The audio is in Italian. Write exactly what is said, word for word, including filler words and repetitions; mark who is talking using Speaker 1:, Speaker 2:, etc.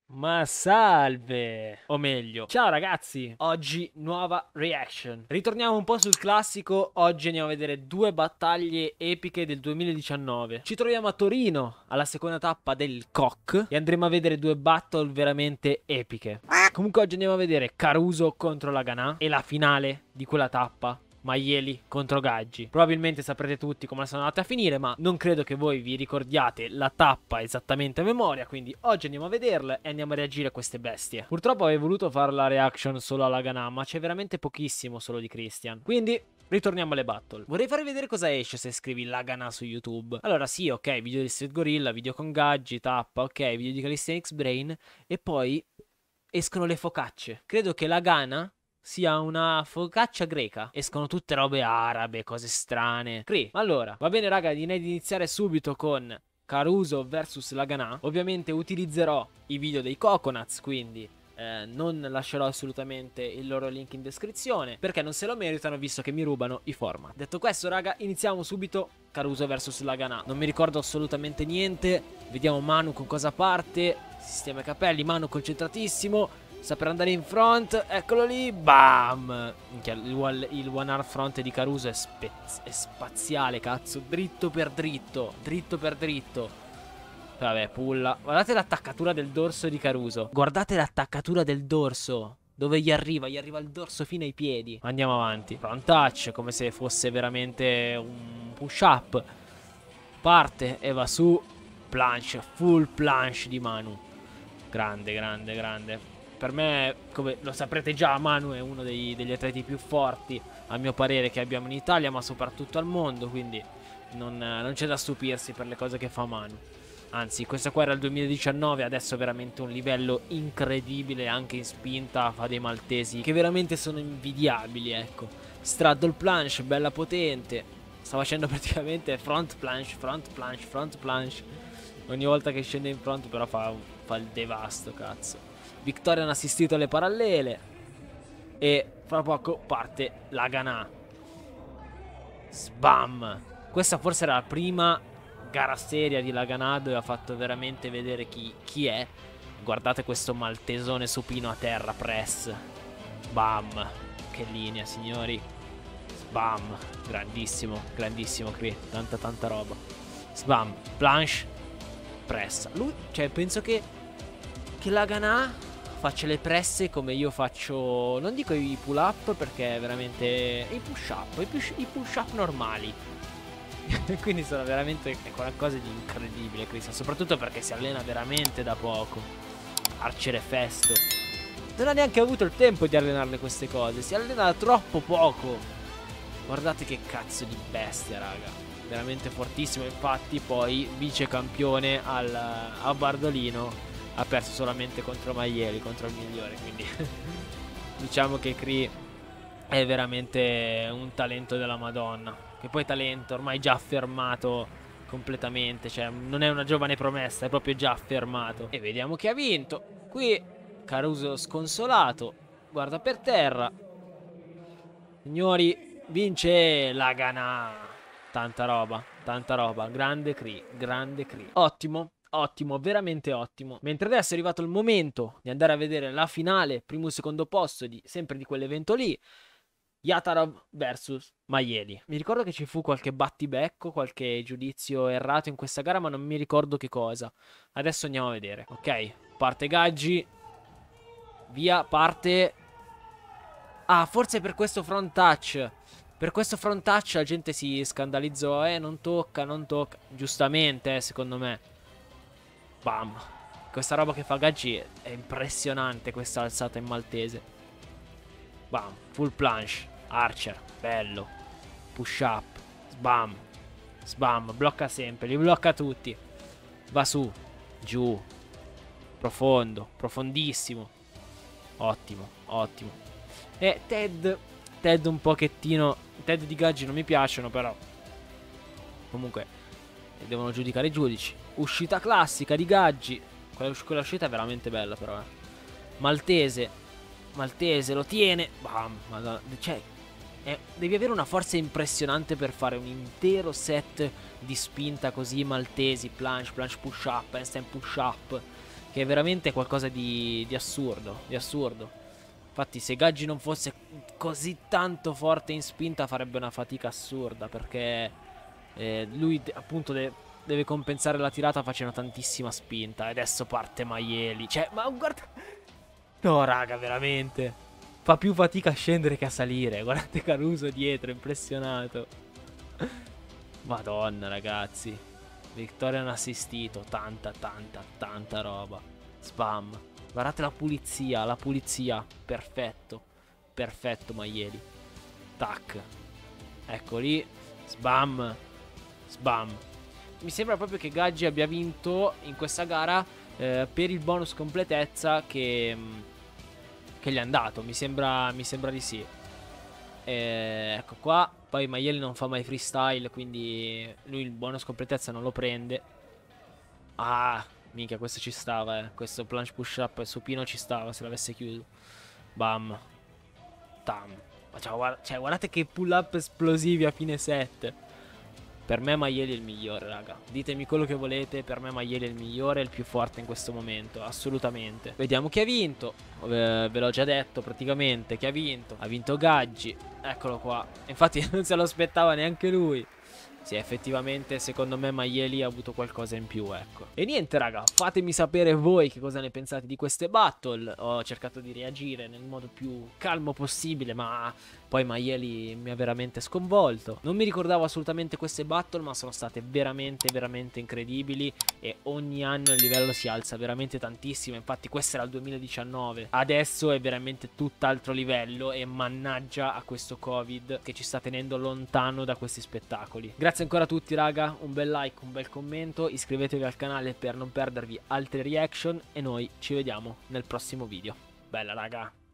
Speaker 1: Ma salve! O meglio, ciao ragazzi! Oggi nuova reaction. Ritorniamo un po' sul classico. Oggi andiamo a vedere due battaglie epiche del duemiladiciannove. Ci troviamo a Torino, alla seconda tappa del C O C, e andremo a vedere due battle veramente epiche. Comunque oggi andiamo a vedere Caruso contro Laganà e la finale di quella tappa, Maieli contro Gaggi. Probabilmente saprete tutti come sono andate a finire, ma non credo che voi vi ricordiate la tappa esattamente a memoria, quindi oggi andiamo a vederla e andiamo a reagire a queste bestie. Purtroppo avevo voluto fare la reaction solo alla Laganà, ma c'è veramente pochissimo solo di Christian. Quindi ritorniamo alle battle. Vorrei farvi vedere cosa esce se scrivi Laganà su YouTube. Allora sì, ok, video di Street Gorilla, video con Gaggi, tappa, ok, video di Calisthenics Brain, e poi escono le focacce. Credo che Laganà sia una focaccia greca. Escono tutte robe arabe, cose strane. Cri. Allora, va bene raga, direi di iniziare subito con Caruso versus Laganà. Ovviamente utilizzerò i video dei Coconuts, quindi eh, non lascerò assolutamente il loro link in descrizione, perché non se lo meritano visto che mi rubano i format. Detto questo raga, iniziamo subito Caruso versus Laganà. Non mi ricordo assolutamente niente. Vediamo Manu con cosa parte. Sistema i capelli, Manu concentratissimo. Sta per andare in front, eccolo lì, bam! Minchia, il, il one arm front di Caruso è, è spaziale, cazzo, dritto per dritto, dritto per dritto. Vabbè, pulla. Guardate l'attaccatura del dorso di Caruso. Guardate l'attaccatura del dorso. Dove gli arriva? Gli arriva il dorso fino ai piedi. Andiamo avanti. Front touch, come se fosse veramente un push up. Parte e va su. Planche, full planche di Manu. Grande, grande, grande. Per me, come lo saprete già, Manu è uno dei, degli atleti più forti, a mio parere, che abbiamo in Italia, ma soprattutto al mondo, quindi non, non c'è da stupirsi per le cose che fa Manu. Anzi, questo qua era il duemiladiciannove, adesso è veramente un livello incredibile, anche in spinta, fa dei maltesi che veramente sono invidiabili, ecco. Straddle planche, bella potente, sta facendo praticamente front planche, front planche, front planche. Ogni volta che scende in front però fa, fa il devasto, cazzo. Victorian assistito alle parallele. E fra poco parte Laganà. Sbam. Questa forse era la prima gara seria di Laganà, dove ha fatto veramente vedere chi, chi è. Guardate questo maltesone supino a terra, press. Bam. Che linea, signori. Sbam. Grandissimo, grandissimo qui. Tanta tanta roba. Sbam. Planche. Pressa. Lui, cioè penso che Che Laganà faccia le presse come io faccio. Non dico i pull up, perché veramente i push up, i push, i push up normali. Quindi sono veramente qualcosa di incredibile Cristian, soprattutto perché si allena veramente da poco. Arciere festo. Non ha neanche avuto il tempo di allenarle queste cose, si allena da troppo poco. Guardate che cazzo di bestia, raga. Veramente fortissimo. Infatti poi vice campione al, a Bardolino ha perso solamente contro Maieli, contro il migliore, quindi diciamo che Cree è veramente un talento della Madonna. Che poi talento ormai già affermato completamente, cioè non è una giovane promessa, è proprio già affermato. E vediamo chi ha vinto. Qui Caruso sconsolato, guarda per terra. Signori, vince Laganà. Tanta roba, tanta roba, grande Cree, grande Cree. Ottimo. Ottimo, veramente ottimo. Mentre adesso è arrivato il momento di andare a vedere la finale, primo e secondo posto di, sempre di quell'evento lì. Yatarov versus Maieli. Mi ricordo che ci fu qualche battibecco, qualche giudizio errato in questa gara, ma non mi ricordo che cosa. Adesso andiamo a vedere. Ok, parte Gaggi. Via, parte. Ah, forse per questo front touch. Per questo front touch la gente si scandalizzò. Eh, non tocca, non tocca. Giustamente, eh, secondo me. Bam. Questa roba che fa Gaggi è impressionante, questa alzata in maltese. Bam. Full planche. Archer. Bello. Push up. Sbam. Sbam. Blocca sempre. Li blocca tutti. Va su. Giù. Profondo. Profondissimo. Ottimo. Ottimo. E Ted. Ted un pochettino. Ted di Gaggi non mi piacciono, però comunque devono giudicare i giudici. Uscita classica di Gaggi. Quella, quella uscita è veramente bella, però eh. Maltese. Maltese lo tiene. Bam. Madonna. Cioè è, devi avere una forza impressionante per fare un intero set di spinta così maltesi. Planche, planche push up, handstand push up. che è veramente qualcosa di, di assurdo, di assurdo. Infatti se Gaggi non fosse così tanto forte in spinta farebbe una fatica assurda, perché eh, lui appunto deve, deve compensare la tirata facendo tantissima spinta. E adesso parte Maieli. Cioè, ma guarda... No, raga, veramente. Fa più fatica a scendere che a salire. Guardate Caruso dietro, impressionato. Madonna, ragazzi. Victorian assistito. Tanta, tanta, tanta roba. Spam. Guardate la pulizia, la pulizia. Perfetto. Perfetto, Maieli. Tac. Ecco lì. Sbam. Sbam. Mi sembra proprio che Gaggi abbia vinto in questa gara eh, per il bonus completezza che, che gli è andato. Mi sembra, mi sembra di sì. Eh, ecco qua. Poi Maieli non fa mai freestyle, quindi lui il bonus completezza non lo prende. Ah, minchia, questo ci stava, eh. Questo planche push up supino ci stava se l'avesse chiuso. Bam. Tam. Ma cioè, guarda, cioè, guardate che pull up esplosivi a fine set. Per me Maieli è il migliore, raga. Ditemi quello che volete, per me Maieli è il migliore, è il più forte in questo momento, assolutamente. Vediamo chi ha vinto. eh, Ve l'ho già detto praticamente chi ha vinto. Ha vinto Gaggi, eccolo qua. Infatti non se lo aspettava neanche lui. Sì, effettivamente secondo me Maieli ha avuto qualcosa in più, ecco. E niente, raga, fatemi sapere voi che cosa ne pensate di queste battle. Ho cercato di reagire nel modo più calmo possibile, ma poi Maieli mi ha veramente sconvolto. Non mi ricordavo assolutamente queste battle, ma sono state veramente, veramente incredibili. E ogni anno il livello si alza veramente tantissimo. Infatti questo era il duemiladiciannove. Adesso è veramente tutt'altro livello. E mannaggia a questo Covid che ci sta tenendo lontano da questi spettacoli. Grazie ancora a tutti, raga. Un bel like, un bel commento. Iscrivetevi al canale per non perdervi altre reaction. E noi ci vediamo nel prossimo video. Bella, raga.